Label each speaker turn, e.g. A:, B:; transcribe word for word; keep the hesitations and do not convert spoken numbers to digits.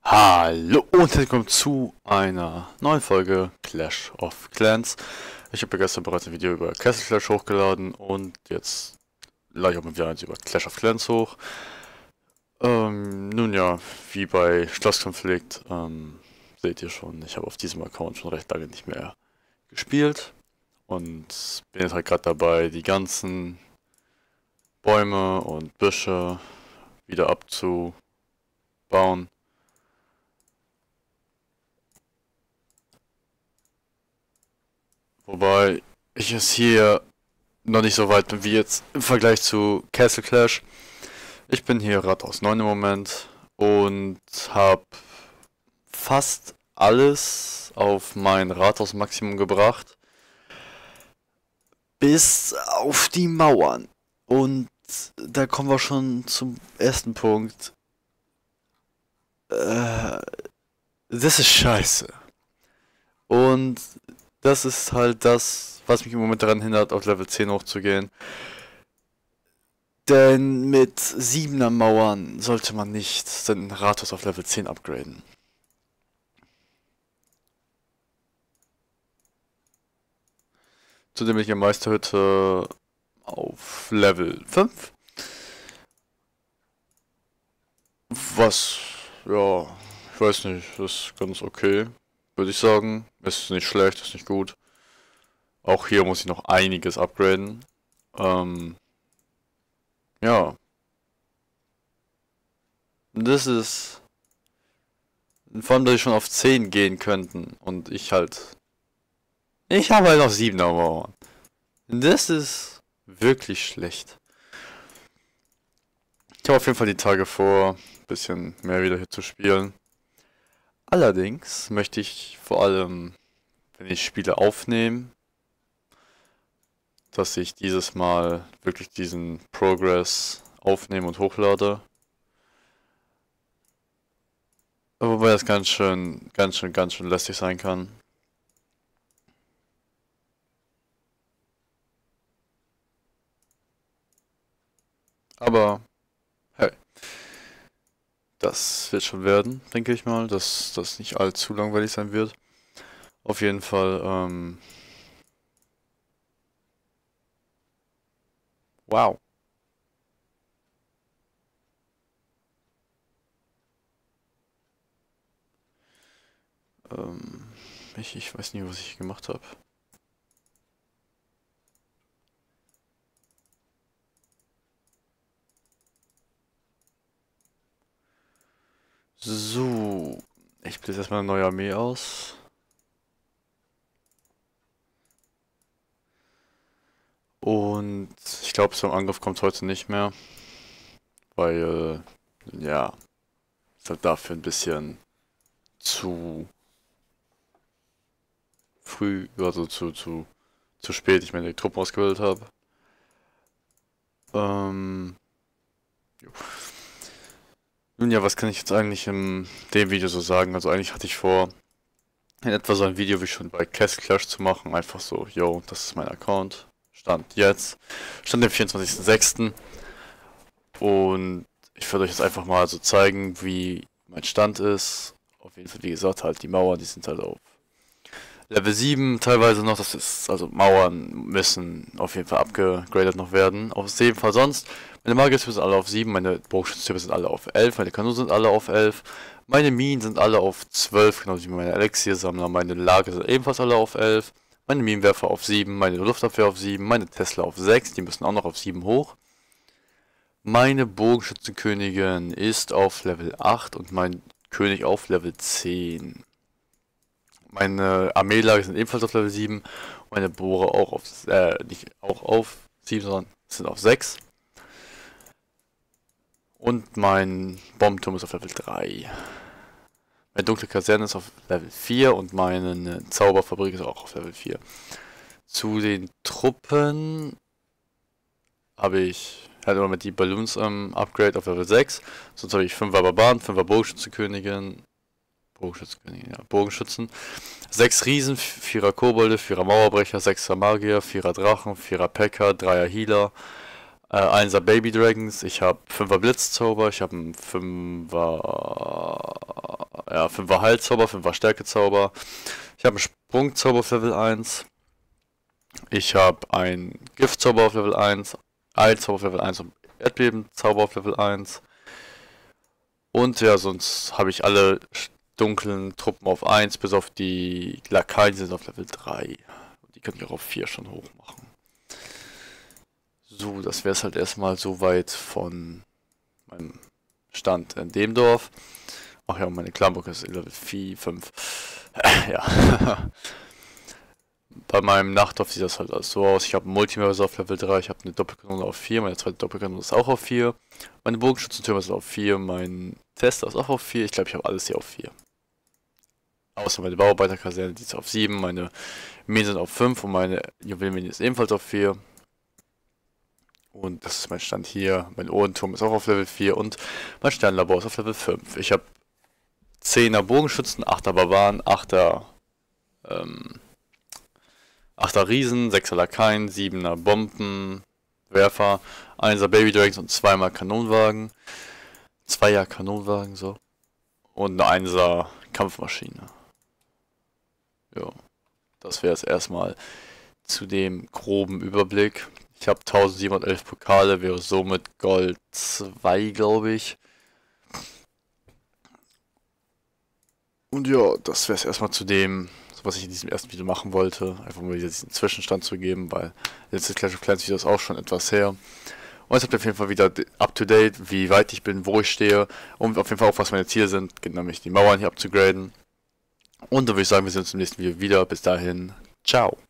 A: Hallo und herzlich willkommen zu einer neuen Folge Clash of Clans. Ich habe ja gestern bereits ein Video über Castle Clash hochgeladen und jetzt lade ich auch mal wieder eins über Clash of Clans hoch. Ähm, nun ja, wie bei Schlosskonflikt, ähm, seht ihr schon, ich habe auf diesem Account schon recht lange nicht mehr gespielt und bin jetzt halt gerade dabei, die ganzen Bäume und Büsche wieder abzubauen. Wobei ich es hier noch nicht so weit bin wie jetzt im Vergleich zu Castle Clash. Ich bin hier Rathaus neun im Moment und habe fast alles auf mein Rathaus Maximum gebracht. Bis auf die Mauern. Und da kommen wir schon zum ersten Punkt. Äh, das ist scheiße. Und das ist halt das, was mich im Moment daran hindert, auf Level zehn hochzugehen. Denn mit siebener Mauern sollte man nicht sein Rathaus auf Level zehn upgraden. Zudem bin ich in Meisterhütte auf Level fünf. Was, ja, ich weiß nicht, ist ganz okay, würde ich sagen. Ist nicht schlecht, ist nicht gut. Auch hier muss ich noch einiges upgraden. Ähm, ja. Das ist... Vor allem, dass ich schon auf zehn gehen könnten. Und ich halt... Ich habe halt noch siebener Mauern. Das ist wirklich schlecht. Ich habe auf jeden Fall die Tage vor, ein bisschen mehr wieder hier zu spielen. Allerdings möchte ich vor allem, wenn ich Spiele aufnehme, dass ich dieses Mal wirklich diesen Progress aufnehme und hochlade. Wobei das ganz schön, ganz schön, ganz schön lästig sein kann. Aber, hey, das wird schon werden, denke ich mal, dass das nicht allzu langweilig sein wird. Auf jeden Fall, ähm... wow. Ähm, ich, ich weiß nicht, was ich gemacht habe. So, ich bilde erstmal eine neue Armee aus. Und ich glaube, zum Angriff kommt heute nicht mehr. Weil, ja, ist halt dafür ein bisschen zu früh, also zu, zu, zu spät ich meine die Truppen ausgebildet habe. Ähm, jo. Nun ja, was kann ich jetzt eigentlich in dem Video so sagen? Also eigentlich hatte ich vor, in etwa so ein Video wie schon bei Castle Clash zu machen. Einfach so, yo, das ist mein Account. Stand jetzt. Stand am vierundzwanzigsten sechsten Und ich werde euch jetzt einfach mal so zeigen, wie mein Stand ist. Auf jeden Fall, wie gesagt, halt die Mauern, die sind halt auf Level sieben teilweise noch. Das ist, also Mauern müssen auf jeden Fall abgegradet noch werden. Auf jeden Fall sonst. Meine Magiertürme sind alle auf sieben, meine Bogenschütztürme sind alle auf elf, meine Kanonen sind alle auf elf. Meine Minen sind alle auf zwölf, genau wie meine Elixiersammler. Meine Lager sind ebenfalls alle auf elf. Meine Minenwerfer auf sieben, meine Luftabwehr auf sieben, meine Tesla auf sechs, die müssen auch noch auf sieben hoch. Meine Bogenschützenkönigin ist auf Level acht und mein König auf Level zehn. Meine Armeelager sind ebenfalls auf Level sieben. Meine Bohrer auch auf, äh, nicht auch auf sieben, sondern sind auf sechs. Und mein Bombenturm ist auf Level drei. Meine dunkle Kaserne ist auf Level vier und meine Zauberfabrik ist auch auf Level vier. Zu den Truppen habe ich halt immer mit die Balloons ähm, Upgrade auf Level sechs. Sonst habe ich fünfer Barbaren, fünfer Bogenschützenkönigin, Bogenschützenkönigin, ja, Bogenschützen. sechs Riesen, vierer Kobolde, vierer Mauerbrecher, sechser Magier, vierer Drachen, vierer Packer, dreier Healer, äh, einser Baby Dragons. Ich habe fünfer Blitzzauber, ich habe einen fünfer ja, fünfer Heilzauber, fünfer Stärkezauber. Ich habe einen Sprungzauber auf Level eins. Ich habe einen Giftzauber auf Level eins, Eilzauber auf Level eins und Erdbebenzauber auf Level eins. Und ja, sonst habe ich alle dunklen Truppen auf eins, bis auf die Lakaien, die sind auf Level drei. Die können ich auch auf vier schon hoch machen. So, das wäre es halt erstmal soweit von meinem Stand in dem Dorf. Ach ja, meine Klamburg ist Level vier, fünf. Ja. Bei meinem Nachtdorf sieht das halt alles so aus. Ich habe einen Multiverse auf Level drei, ich habe eine Doppelkanone auf vier, meine zweite Doppelkanone ist auch auf vier. Meine Bogenschützentürme ist auf vier, mein Tester ist auch auf vier. Ich glaube, ich habe alles hier auf vier. Außer meine Bauarbeiterkaserne, die ist auf sieben, meine Minen sind auf fünf und meine Juwelenmine ist ebenfalls auf vier. Und das ist mein Stand hier. Mein Ohrenturm ist auch auf Level vier und mein Sternlabor ist auf Level fünf. Ich habe zehner Bogenschützen, achter Barbaren, achter ähm, achter Riesen, sechser Lakaien, siebener Bombenwerfer, einser Baby Dragons und zweimal Kanonenwagen. Zweier Kanonenwagen, so. Und eine einser Kampfmaschine. Ja, das wäre es erstmal zu dem groben Überblick. Ich habe eintausendsiebenhundertelf Pokale, wäre somit Gold zwei, glaube ich. Und ja, das wäre es erstmal zu dem, was ich in diesem ersten Video machen wollte. Einfach mal wieder diesen Zwischenstand zu geben, weil letztes Clash of Clans Video ist auch schon etwas her. Und jetzt habt ihr auf jeden Fall wieder up to date, wie weit ich bin, wo ich stehe und auf jeden Fall auch, was meine Ziele sind, nämlich die Mauern hier abzugraden. Und dann würde ich sagen, wir sehen uns im nächsten Video wieder. Bis dahin, ciao.